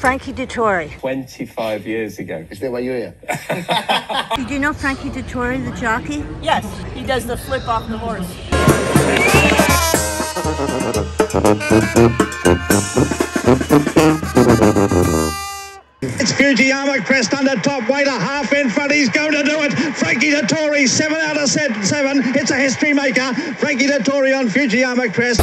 Frankie Detorri. 25 years ago. Is that why you're here? Did you know Frankie Detorri, the jockey? Yes, he does the flip off the horse. It's Fujiyama crest under top weight, a half in front. He's going to do it. Frankie Detorri, 7 out of 7. It's a history maker. Frankie Detorri on Fujiyama crest.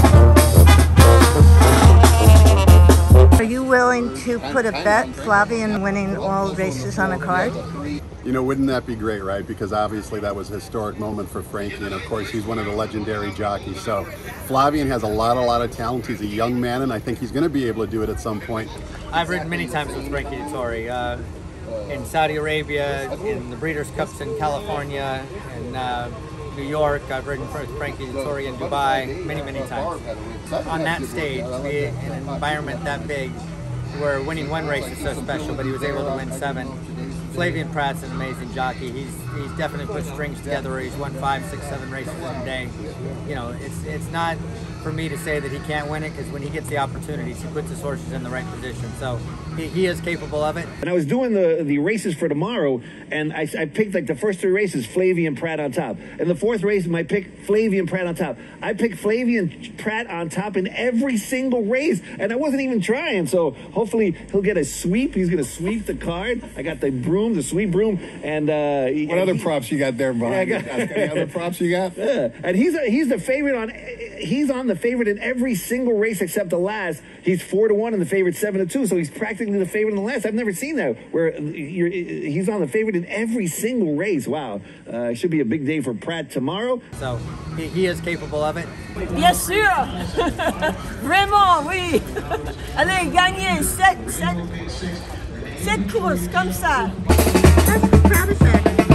Are you willing to put a bet, Flavien winning all races on a card? You know, wouldn't that be great, right? Because obviously that was a historic moment for Frankie, and of course he's one of the legendary jockeys. So Flavien has a lot of talent. He's a young man, and I think he's going to be able to do it at some point. I've ridden many times with Frankie Detorri in Saudi Arabia, in the Breeders' Cups in California, in New York. I've ridden for Frankie Detorri in Dubai many times. On that stage, in an environment that big, where winning one race is so special, but he was able to win 7. Flavien Prat's an amazing jockey. He's definitely put strings together where he's won 5, 6, 7 races in a day. You know, it's not for me to say that he can't win it, because when he gets the opportunities, he puts his horses in the right position. So he is capable of it. And I was doing the races for tomorrow, and I picked like the first 3 races, Flavien Prat on top. And the 4th race, I picked Flavien Prat on top. I picked Flavien Prat on top in every single race, and I wasn't even trying. So hopefully he'll get a sweep. He's going to sweep the card. I got the broom, the sweep broom, and what other props you got there, Brian? Yeah, Any other props you got? And he's the favorite on. He's on the favorite in every single race except the last. He's 4-1 and the favorite 7-2. So he's practically the favorite in the last. I've never seen that where he's on the favorite in every single race. Wow, it should be a big day for Prat tomorrow. So he is capable of it. Bien sûr, vraiment, oui. Allez, gagnez 7 courses comme ça. How proud is that?